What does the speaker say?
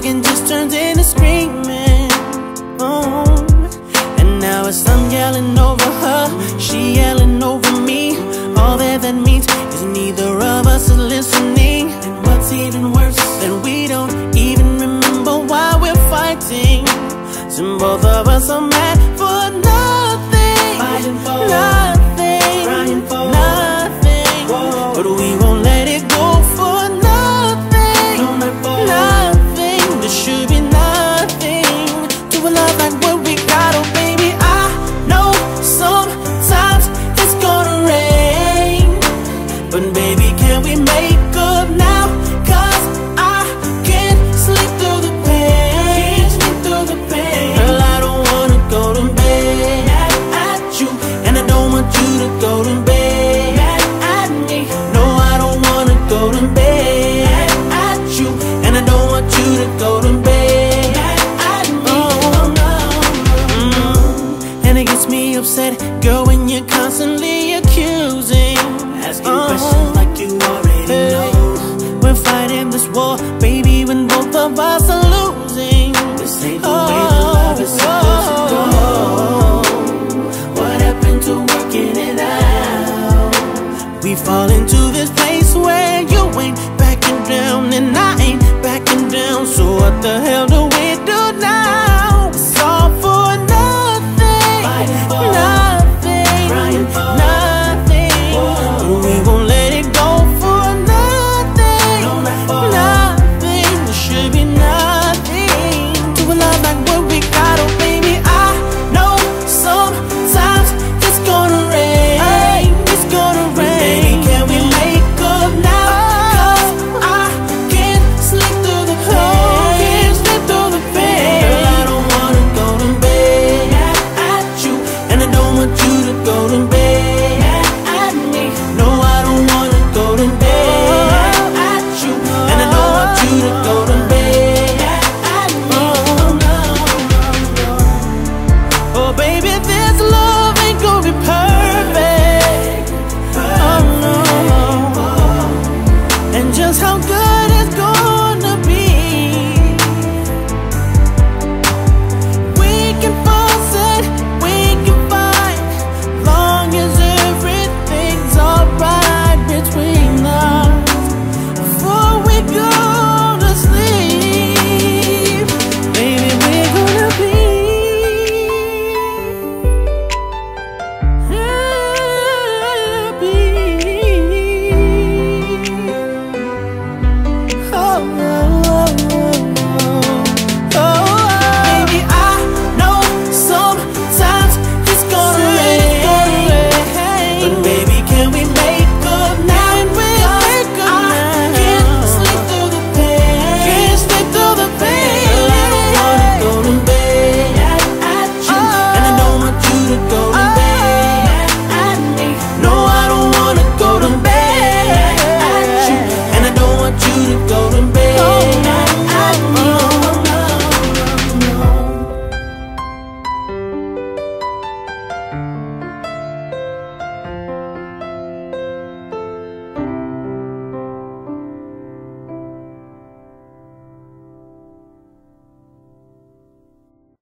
talking just turns into screaming. Oh. And now it's I'm yelling over her, she yelling over me. All that means is neither of us is listening. And what's even worse, that we don't even remember why we're fighting. So both of us are mad for nothing, fighting for nothing, crying for nothing. Whoa. But we won't let it go for nothing, no, not for nothing. There should be nothing to a love like what we